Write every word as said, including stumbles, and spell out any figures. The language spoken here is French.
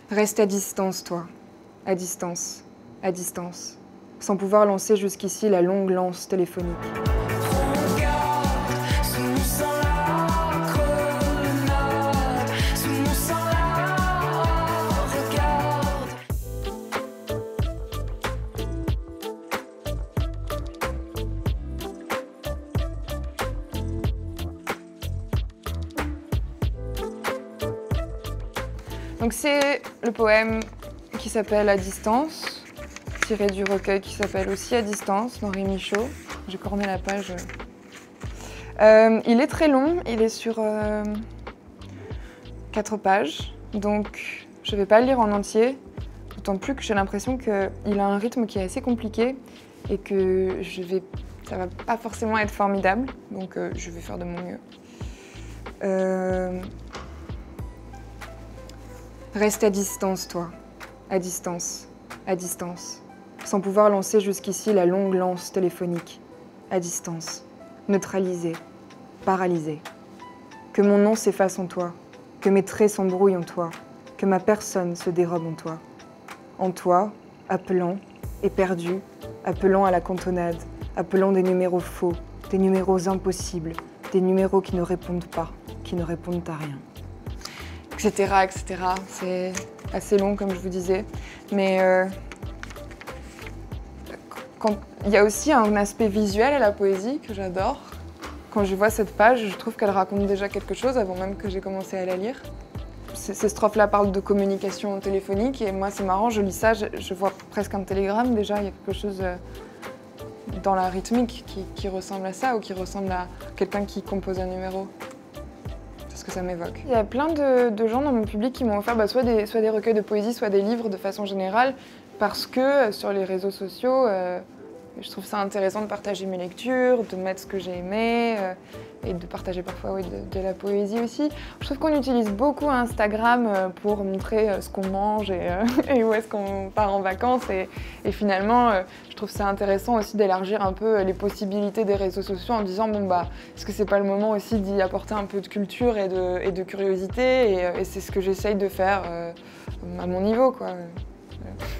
Reste à distance, toi. À distance. À distance. Sans pouvoir lancer jusqu'ici la longue lance téléphonique. Donc c'est le poème qui s'appelle « À distance », tiré du recueil qui s'appelle aussi « À distance » d'Henri Michaud. J'ai corné la page. Euh, il est très long, il est sur euh, quatre pages, donc je ne vais pas le lire en entier, d'autant plus que j'ai l'impression qu'il a un rythme qui est assez compliqué et que je vais, ça ne va pas forcément être formidable, donc euh, je vais faire de mon mieux. Euh, Reste à distance, toi. À distance. À distance. Sans pouvoir lancer jusqu'ici la longue lance téléphonique. À distance. Neutralisé. Paralysé. Que mon nom s'efface en toi. Que mes traits s'embrouillent en toi. Que ma personne se dérobe en toi. En toi, appelant, éperdu, appelant à la cantonade, appelant des numéros faux, des numéros impossibles, des numéros qui ne répondent pas, qui ne répondent à rien. Etc, et cetera. C'est assez long, comme je vous disais. Mais euh, quand, il y a aussi un aspect visuel à la poésie que j'adore. Quand je vois cette page, je trouve qu'elle raconte déjà quelque chose avant même que j'ai commencé à la lire. Ces, ces strophes-là parlent de communication téléphonique et moi, c'est marrant, je lis ça, je, je vois presque un télégramme déjà. Il y a quelque chose euh, dans la rythmique qui, qui ressemble à ça ou qui ressemble à quelqu'un qui compose un numéro. Ce que ça m'évoque. Il y a plein de, de gens dans mon public qui m'ont offert bah, soit, des, soit des recueils de poésie, soit des livres de façon générale, parce que euh, sur les réseaux sociaux, euh, je trouve ça intéressant de partager mes lectures, de mettre ce que j'ai aimé, euh, et de partager parfois oui, de, de la poésie aussi. Je trouve qu'on utilise beaucoup Instagram euh, pour montrer euh, ce qu'on mange et, euh, et où est-ce qu'on part en vacances. Et, et finalement, euh, je trouve ça intéressant aussi d'élargir un peu les possibilités des réseaux sociaux en disant bon bah, est-ce que c'est pas le moment aussi d'y apporter un peu de culture et de, et de curiosité, et, et c'est ce que j'essaye de faire euh, à mon niveau, quoi.